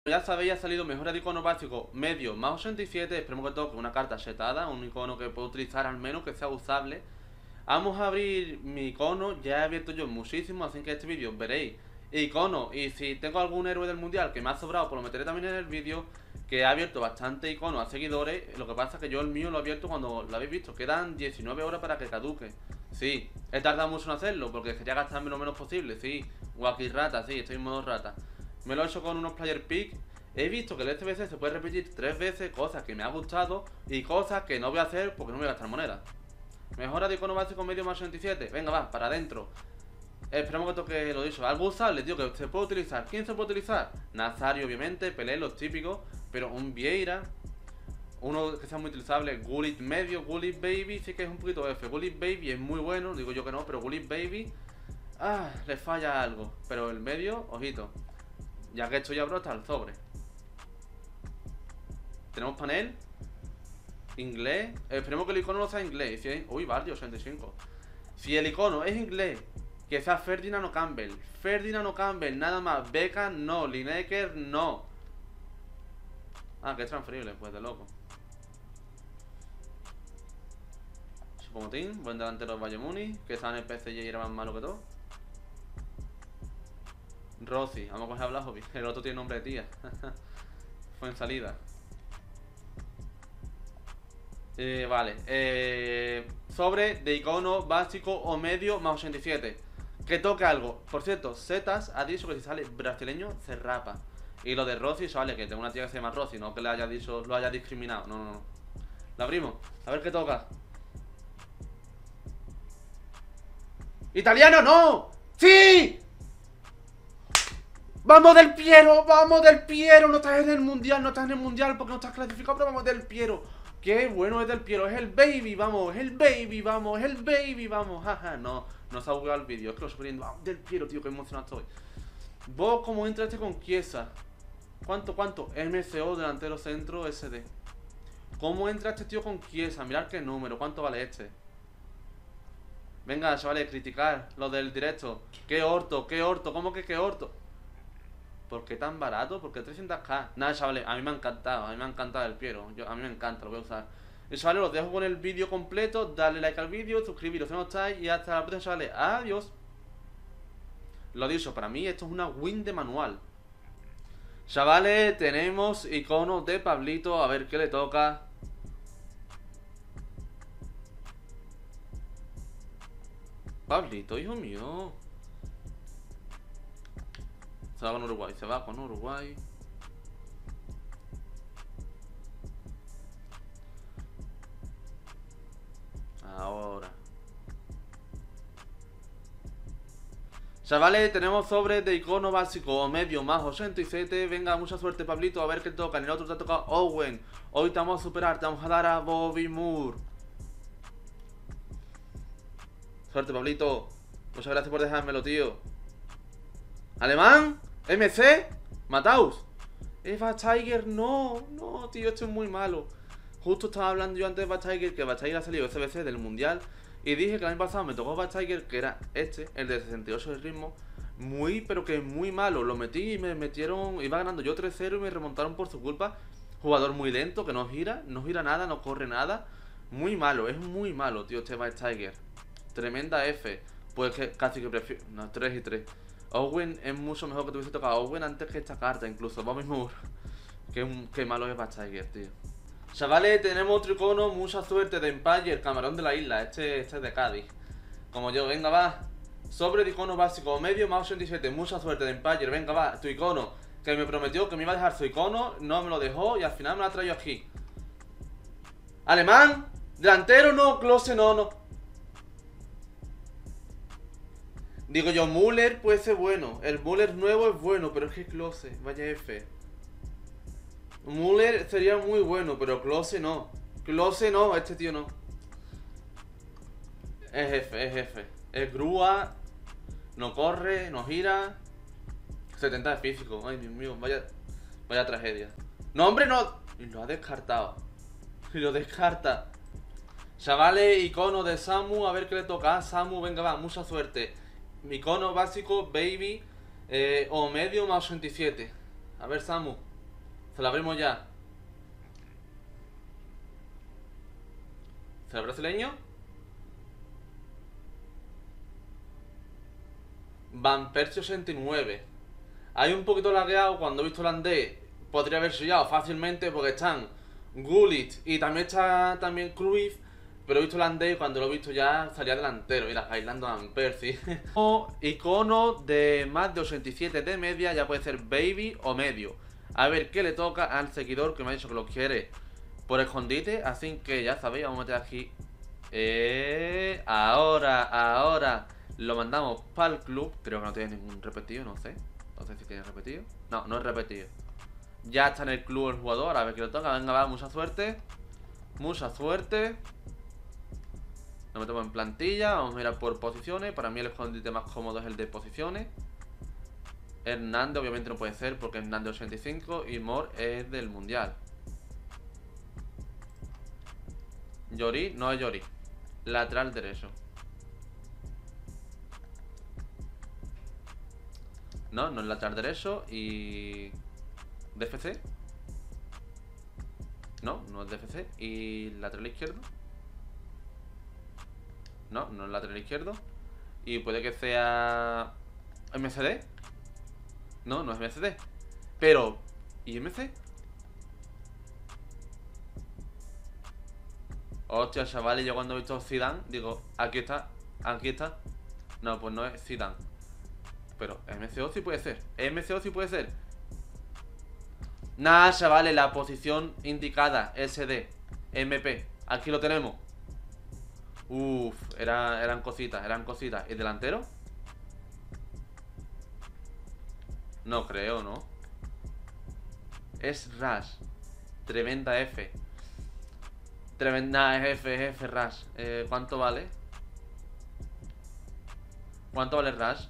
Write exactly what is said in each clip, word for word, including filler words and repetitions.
Ya sabéis, ha salido mejora de icono básico medio más ochenta y siete. Esperemos que toque una carta setada, un icono que pueda utilizar al menos, que sea usable. Vamos a abrir mi icono, ya he abierto yo muchísimo, así que en este vídeo veréis icono. Y si tengo algún héroe del mundial que me ha sobrado, pues lo meteré también en el vídeo. Que he abierto bastante icono a seguidores. Lo que pasa es que yo el mío lo he abierto cuando lo habéis visto. Quedan diecinueve horas para que caduque. Sí, he tardado mucho en hacerlo porque quería gastarme lo menos posible. Sí, Wacky Rata, sí, estoy en modo rata. Me lo he hecho con unos player pick. He visto que el S B C se puede repetir tres veces, cosas que me ha gustado y cosas que no voy a hacer porque no voy a gastar moneda. Mejora de icono básico medio más ochenta y siete. Venga, va, para adentro. Esperemos que toque lo dicho. Algo usable, tío, que se puede utilizar. ¿Quién se puede utilizar? Nazario, obviamente, Pelé, los típicos. Pero un Vieira. Uno que sea muy utilizable, Gullit medio, Gullit Baby, sí que es un poquito F. Gullit Baby es muy bueno, digo yo que no, pero Gullit Baby, ah, le falla algo. Pero el medio, ojito. Ya que esto ya brota el sobre. Tenemos panel. Inglés. Eh, esperemos que el icono no sea inglés. Si es... Uy, vale, ochenta y cinco. Si el icono es inglés, que sea Ferdinand o Campbell. Ferdinand o Campbell, nada más. Beckham no. Lineker no. Ah, que es transferible, pues de loco. Chupomotín, buen delantero de Bayern Múnich, que estaba en el P S G y era más malo que todo. Rossi, vamos a coger a Blajovic. El otro tiene nombre de tía. Fue en salida. Eh, vale, eh, sobre de icono básico o medio más ochenta y siete. Que toque algo. Por cierto, Zetas ha dicho que si sale brasileño se rapa. Y lo de Rossi, vale, que tengo una tía que se llama Rossi, no que le haya dicho, lo haya discriminado. No, no, no. Lo abrimos, a ver qué toca. ¡Italiano, no! ¡Sí! ¡Vamos del Piero! ¡Vamos del Piero! No estás en el mundial, no estás en el mundial porque no estás clasificado, pero vamos del Piero. Qué bueno es del Piero, es el baby, vamos, es el baby, vamos, es el baby, vamos. Jaja, no, no se ha bugueado el vídeo, es que lo estoy poniendo. Vamos del Piero, tío, qué emocionado estoy. Vos, ¿cómo entraste con Chiesa? ¿Cuánto, cuánto? M C O, delantero centro, S D. ¿Cómo entra este tío con Chiesa? Mirad qué número, ¿cuánto vale este? Venga, chavales, criticar lo del directo. Qué orto, qué orto, ¿cómo que qué orto? ¿Por qué tan barato? ¿Por qué trescientos k? Nada, chavales, a mí me ha encantado, a mí me ha encantado el Piero. Yo, a mí me encanta, lo voy a usar. Y chavales, los dejo con el vídeo completo. Dale like al vídeo, suscribiros si no estáis. Y hasta la próxima, chavales. Adiós. Lo dicho, para mí esto es una win de manual. Chavales, tenemos icono de Pablito. A ver qué le toca. Pablito, hijo mío. Se va con Uruguay, se va con Uruguay. Ahora. Chavales, tenemos sobre de icono básico o medio más ochenta y siete. Venga, mucha suerte, Pablito. A ver qué toca. En el otro te ha tocado Owen. Hoy te vamos a superar, te vamos a dar a Bobby Moore. Suerte, Pablito. Muchas gracias por dejármelo, tío. ¿Alemán? ¿M C? ¿Mataus? Eva Tiger, no, no, tío, esto es muy malo. Justo estaba hablando yo antes de Bad Tiger, que Bad Tiger ha salido S B C del mundial. Y dije que el año pasado me tocó Bad Tiger, que era este, el de sesenta y ocho de ritmo. Muy, pero que muy malo. Lo metí y me metieron, iba ganando yo tres cero y me remontaron por su culpa. Jugador muy lento, que no gira, no gira nada, no corre nada. Muy malo, es muy malo, tío, este Bad Tiger. Tremenda F. Pues que casi que prefiero, no, tres y tres. Owen es mucho mejor que tuviese tocado Owen antes que esta carta, incluso Bobby Moore. Qué, qué malo es Bad Tiger, tío. Chavales, tenemos otro icono, mucha suerte de Empire, camarón de la isla, este, este es de Cádiz. Como yo, venga, va. Sobre de icono básico, medio más ochenta y siete, mucha suerte de Empire, venga, va. Tu icono, que me prometió que me iba a dejar su icono, no me lo dejó y al final me lo ha traído aquí. Alemán, delantero, no, Klose, no, no. Digo yo, Müller puede ser bueno. El Müller nuevo es bueno, pero es que Klose, vaya F. Müller sería muy bueno, pero Klose no. Klose no, este tío no. Es F, es F. Es grúa. No corre, no gira. setenta de físico. Ay, Dios mío, vaya, vaya tragedia. No, hombre, no. Y lo ha descartado. Y lo descarta. Chavales, icono de Samu. A ver qué le toca a Samu. Venga, va, mucha suerte. Mi icono básico, baby, eh, o medio más ochenta y siete. A ver, Samu. Se lo abrimos ya. ¿Será brasileño? Van Persie ochenta y nueve. Hay un poquito lagueado cuando he visto holandés. Podría haber sellado fácilmente porque están Gullit y también está también Cruyff. Pero he visto holandés y cuando lo he visto ya salía delantero. Mira, bailando Van Persie. Como icono de más de ochenta y siete de media, ya puede ser baby o medio. A ver qué le toca al seguidor que me ha dicho que lo quiere por escondite. Así que ya sabéis, vamos a meter aquí. Eh, ahora, ahora lo mandamos para el club. Creo que no tiene ningún repetido, no sé. No sé si tiene repetido. No, no es repetido. Ya está en el club el jugador. A ver qué le toca. Venga, va, mucha suerte. Mucha suerte. Nos metemos en plantilla. Vamos a mirar por posiciones. Para mí el escondite más cómodo es el de posiciones. Hernández obviamente no puede ser porque Hernández ochenta y cinco y Mor es del mundial. Llorí, no es Llorí. Lateral derecho. No, no es lateral derecho. Y... ¿D F C? No, no es D F C. ¿Y lateral izquierdo? No, no es lateral izquierdo. Y puede que sea... ¿M C D? No, no es M C D. Pero... ¿Y M C? Hostia, chavales, yo cuando he visto Zidane digo, aquí está, aquí está. No, pues no es Zidane. Pero M C O sí puede ser. M C O sí puede ser. Nada, chavales, la posición indicada, S D, M P. Aquí lo tenemos. Uff, era, eran cositas, eran cositas. ¿Y delantero? No creo, ¿no? Es Rush. Tremenda F. Tremenda F, F, Rush. Eh, ¿Cuánto vale? ¿Cuánto vale Rush?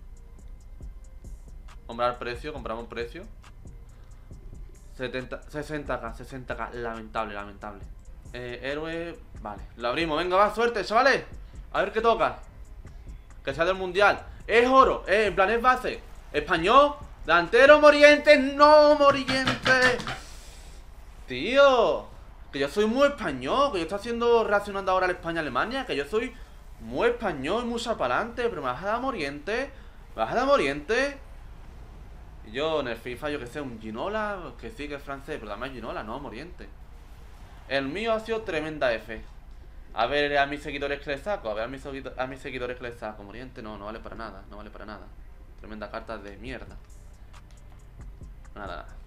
Comprar precio, compramos precio. setenta, sesenta k, sesenta k. Lamentable, lamentable. Eh, héroe. Vale, lo abrimos. Venga, va, suerte, chavales. A ver qué toca. Que sea del mundial. Es oro, eh, en plan es base. Español. Delantero, Morientes. No, Morientes. Tío. Que yo soy muy español. Que yo estoy haciendo, reaccionando ahora al España-Alemania. Que yo soy muy español, muy zapalante. Pero me vas a dar Morientes. Me vas a dar Morientes. Y yo en el FIFA, yo que sé, un Ginola. Que sí que es francés, pero también es Ginola, no, Morientes. El mío ha sido tremenda F. A ver a mis seguidores que les saco. A ver a mis, a mis seguidores que les saco. Moriente no, no vale para nada. No vale para nada. Tremenda carta de mierda. Nada, nada.